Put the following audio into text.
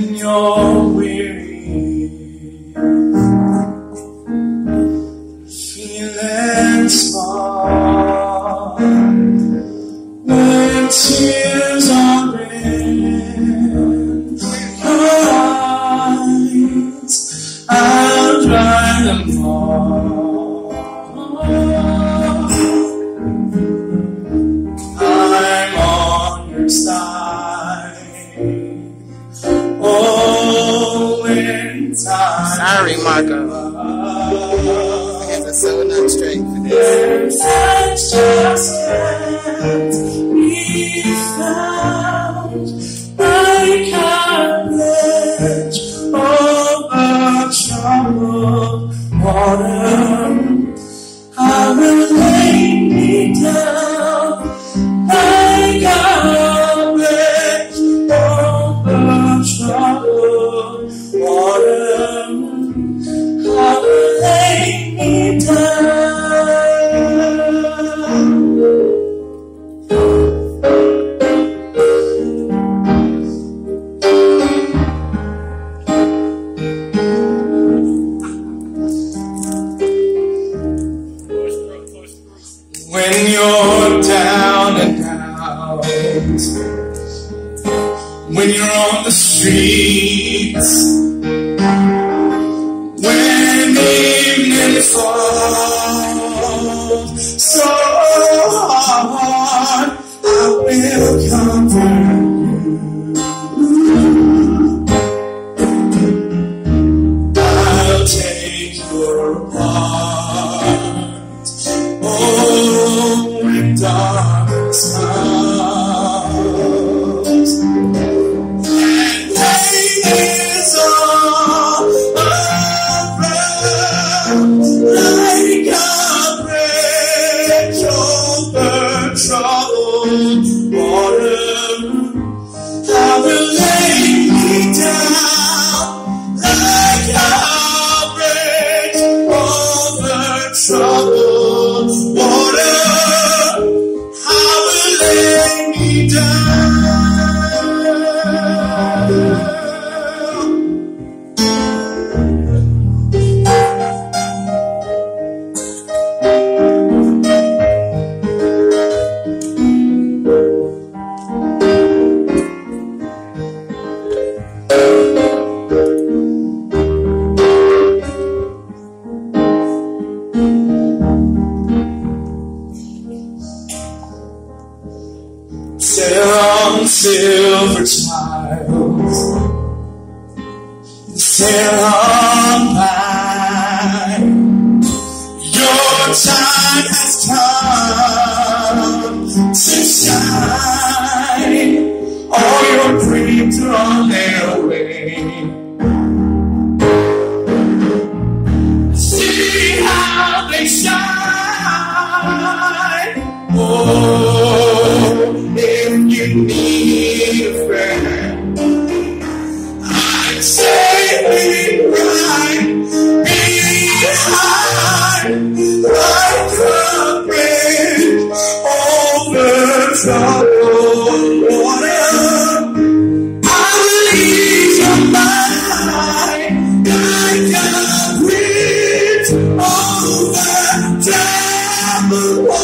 when you're weary, feeling small, when tears are in your eyes, I'll dry them all. I'm on your side. Oh, in time. Sorry, Marco. Hands are sewing up straight for this. Hands just can't be found. I can't let over troubled water. I will lay me down like a bridge over troubled water. I will lay me down. When you're down and out, when you're on the streets, when evening falls so hard, I will comfort you. I'll take your part. Oh, when darkness comes and pain is all around, like a bridge over troubled water, I will lay me down like a bridge over troubled water. I will lay me down. Sail on, silver child, sail on by. Your time has come to shine. All your dreams are on their way. See how they shine. Oh, if you need a friend, I'd say be right behind, like a bridge over troubled water. I will ease your mind, like a bridge over troubled water.